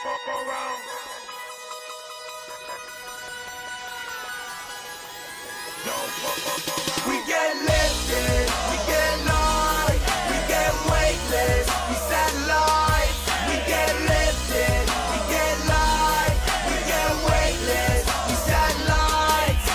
fuck around. Don't fuck around. We get lifted, we get light, we get weightless, we set lights. We get lifted, we get light, we get weightless, we set lights.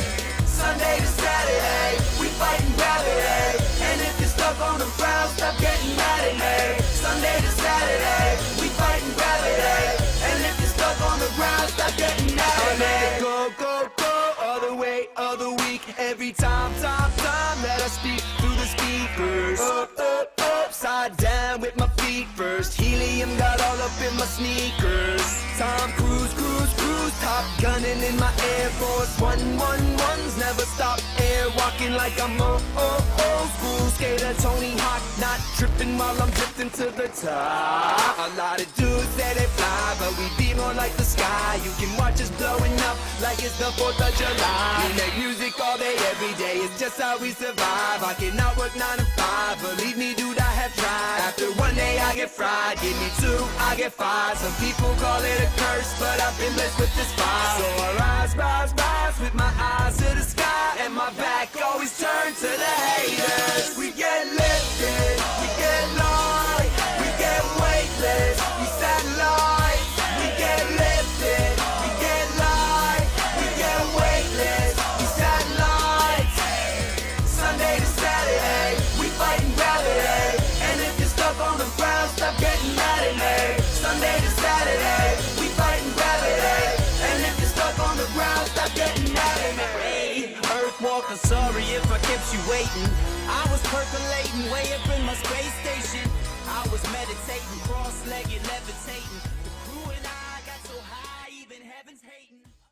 Sunday to Saturday, we fighting gravity. And if you're stuck on the ground, stop getting mad at me. Sunday to Saturday, we fighting gravity. And if you're stuck on the ground, stop getting mad at me. Go, go, go, all the way, all the week. Every time that I speak through the speakers. Up, upside down with my feet first. Helium got all up in my sneakers. Tom Cruise, top gunning in my Air Force 111s. Never stop air walking like I'm old school skater Tony Hawk, not tripping while I'm drifting to the top. A lot of dudes say they fly, but we be more like the sky. You can watch us blowing up like it's the 4th of July. We make music all day, every day, it's just how we survive. I cannot work 9 to 5, believe me dude, I have tried. After one day I get fried, give me 2, I get 5. Some people call it a curse, but I've been blessed with this fire. So I rise with my eyes to the sky, and my back always turned to the haters. We get lifted, we get light, we get weightless, we set lights. We get lifted, we get light, we get weightless, we set lights. Sunday to Saturday, we fighting gravity. And if you're stuck on the ground, stop getting mad at me. Sunday to Saturday, we fighting gravity. And if you're stuck on the ground, stop getting mad at me. Hey, Earthwalker, sorry if I kept you waiting. I was percolating way up in my space station. I was meditating, cross-legged, levitating. The crew and I got so high, even heaven's hating.